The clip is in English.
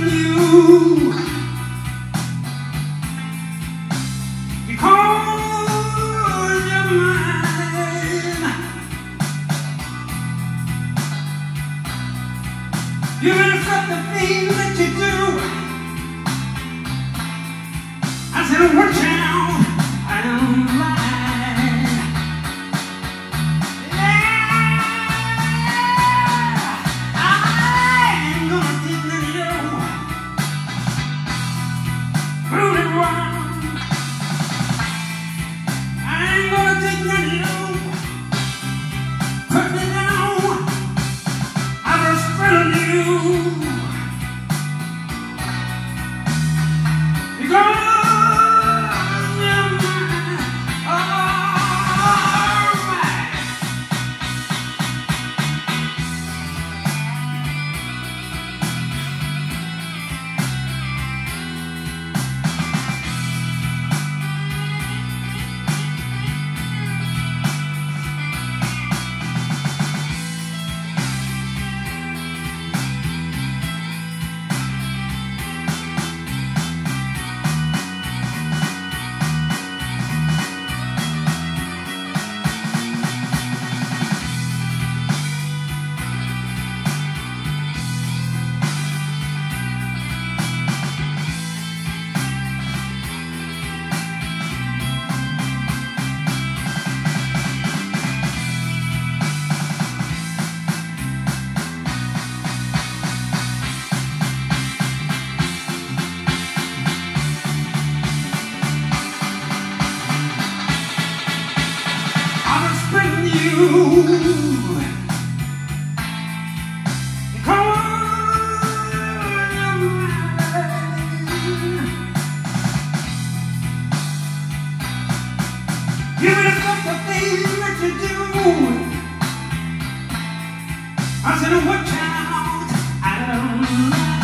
spilling you because you're mine. You accept the things that you do. I said, watch out, I'm lying. Yeah, I ain't gonna take none of you. Prove it wrong. I ain't gonna take none of you. Put me down. I was spilling you. Because you accept the things that you do. I said, watch out, I don't know.